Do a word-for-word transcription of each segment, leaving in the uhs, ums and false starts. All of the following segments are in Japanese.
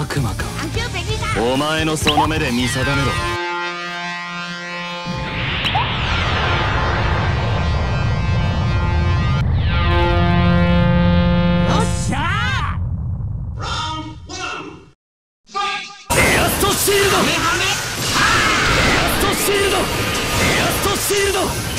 悪魔か。お前のその目で見定めろ。シールド！エアストシールド！エアストシールド！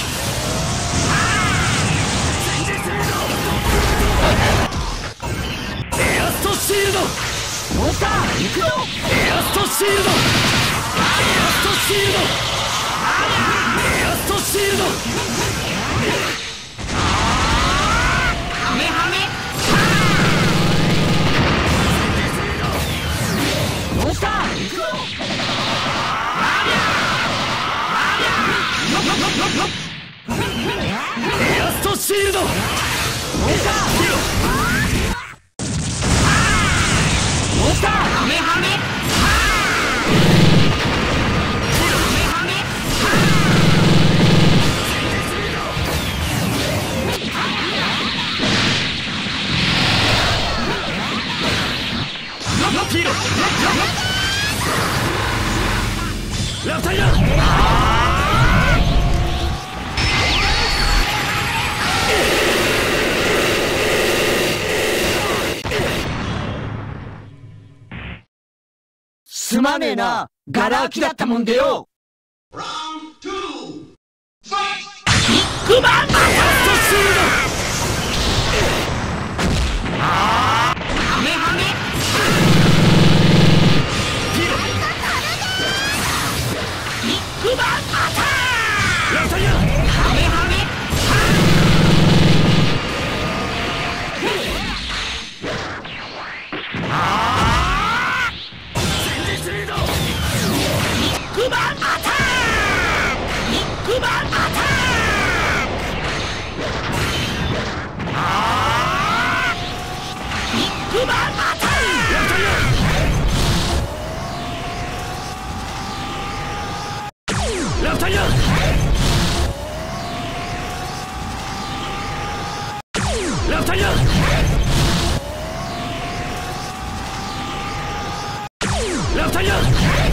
エアストシールド！モンスター行くぞ！エアストシールド！エアストシールド！エアストシールド！ハメハメ！モンスター行くぞ！エアストシールド！モンスターヒーロー！モンスターハメハメ！ヒーロー！ラフタイヤー！すまねえな、ガラ空きだったもんでよ。ビッグバンアタックシールド！ハメハメ！ビッグバンアタック！ラフタイヤー！ハメハメ！ビッグバンアタック！ビッグバンアタック！ビッグバンアタック！ラフタイヤー！ラフタイヤー！ラフタイヤー！ラフタイヤー！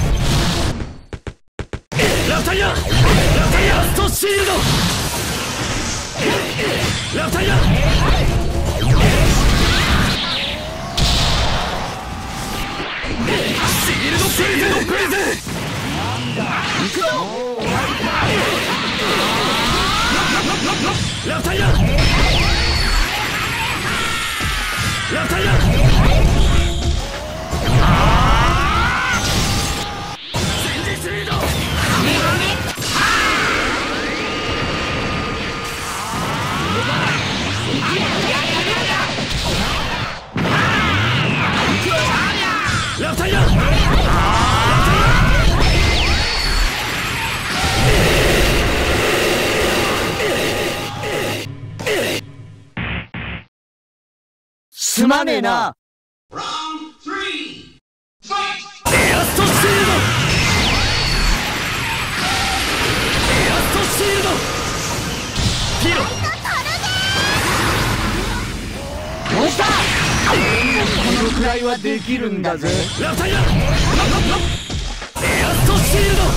ラフタイヤー！ラフタイヤー！ストシールド！ラフタイヤー！シールドプレゼントプレゼン！行くぞ！ラフタイヤー！ラフタイヤー！ラフタイヤー！すまねえな。エアストシールド！エアストシールド！ヒーロー！モンスター！このくらいはできるんだぜ。ラフタイヤー！エアストシールド！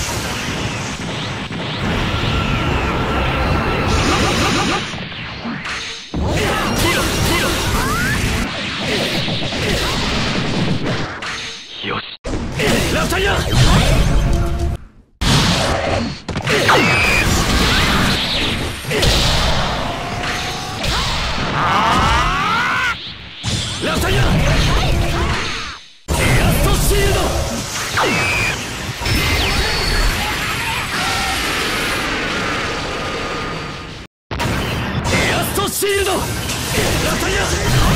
よし！ラフタイヤー！ラフタイヤー！エアストシールド！エアストシールド！ラフタイヤー！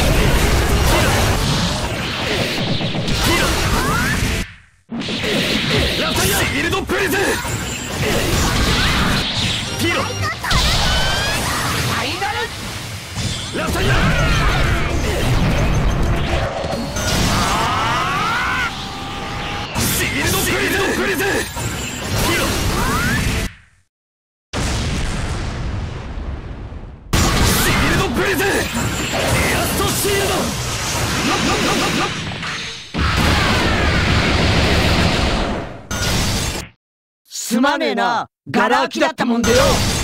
ラフタイヤー！シールドプレゼン！ヒーロー！ラフタイヤー！シールドプレゼン！プレゼン！ヒーロー！シールドプレゼン！エアストシールド！ すまねえな、ガラ空きだったもんでよ。